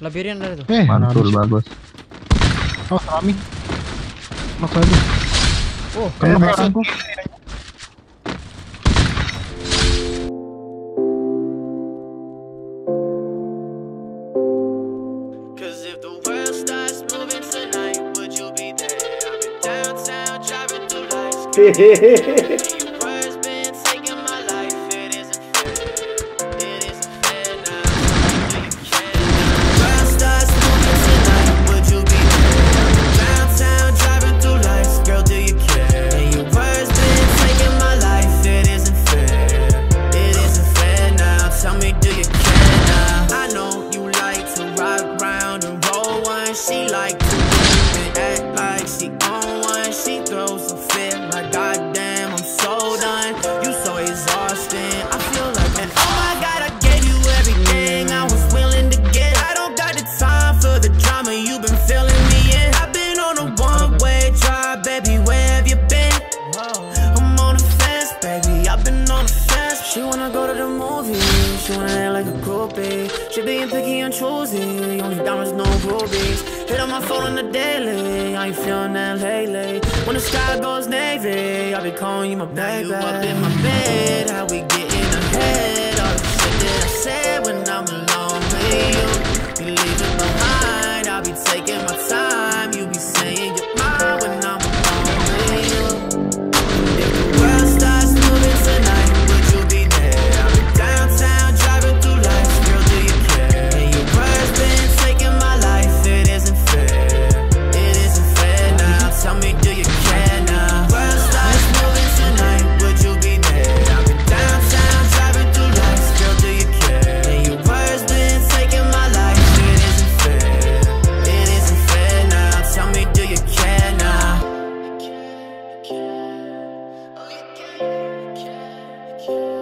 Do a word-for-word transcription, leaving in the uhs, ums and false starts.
Labirin ada tuh. Eh, Mantul bagus. Oh, Rami. Mas lagi. Oh, Kayak masuk. aku. Hehehehe. She like to and act like she on one. She throws a fit like goddamn, I'm so done. You so exhausting. I feel like, and oh my god, I gave you everything I was willing to get. I don't got the time for the drama you've been filling me in. I've been on a one-way drive, baby. Where have you been? I'm on the fence, baby. I've been on the fence. She wanna go to the movies. She wanna act like a groupie. She being picky and choosy. Only diamonds, no rubies. Hit on my phone on the daily. I ain't feeling that lately. When the sky goes navy, I'll be calling you my baby. You up in my bed, how we getting ahead? All the shit that I said when I'm alone with you, you leave it behind. I'll be taking my time. You be saying you're mine when I'm alone with you. If the world starts moving tonight, would you be there? I'll be downtown driving through life. Girl, do you care? And your words been taking my life. It isn't fair. It isn't fair now. Tell me, do you care now? World starts moving tonight. Would you be there? I'll be downtown driving through life. Girl, do you care? And your words been taking my life. It isn't fair. It isn't fair now. Tell me, do you care now? Oh, you care, you care, you care.